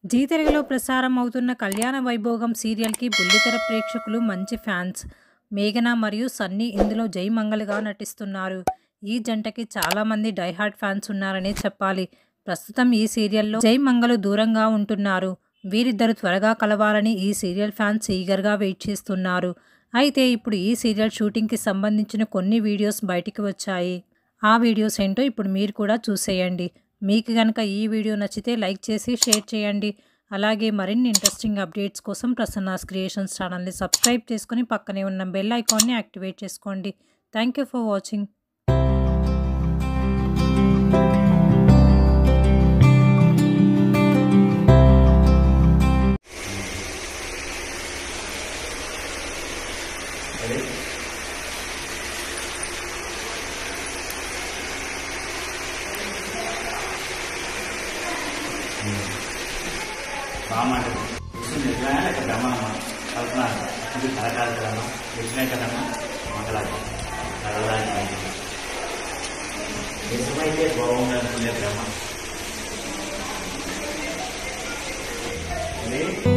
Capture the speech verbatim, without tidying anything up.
G తెలుగులో ప్రసారం అవుతున్న కళ్యాణ వైభోగం సీరియల్‌కి బుల్లితెర ప్రేక్షకులు మంచి ఫ్యాన్స్. మేఘన మరియు సన్నీ ఇందులో జయమంగళగా నటిస్తున్నారు. ఈ జంటకి చాలామంది డై హార్డ్ ఫ్యాన్స్ ఉన్నారనే చెప్పాలి. ప్రస్తుతం ఈ సీరియల్‌లో జయమంగళ దూరంగా ఉంటున్నారు. వీరిద్దరు త్వరగా కలవాలని ఈ సీరియల్ ఫ్యాన్స్ ఈగర్‌గా వెయిట్ చేస్తున్నారు. అయితే ఇప్పుడు ఈ సీరియల్ షూటింగ్‌కి సంబంధించిన కొన్ని వీడియోస్ బయటికి వచ్చాయి. ఆ వీడియోస్ ఏంటో ఇప్పుడు మీరు కూడా చూసేయండి. మీకు గనక ఈ వీడియో నచ్చితే లైక్ చేసి షేర్ చేయండి. అలాగే మరిన్ని ఇంట్రెస్టింగ్ అప్డేట్స్ కోసం ప్రసన్నాస్ క్రియేషన్స్ ఛానల్ని సబ్స్క్రైబ్ చేసుకుని పక్కనే ఉన్న బెల్ ఐకాన్ని యాక్టివేట్ చేసుకోండి. Thank you for watching. బామ్మ నిజమే లేక బ్రహ్మణమ్మ కల్పన ఇది కలకాలి కదమ్మా నిజమే కదమ్మా మంగళాన్ని కలవడానికి నిజమైతే బాగుందనుకునే బ్రహ్మ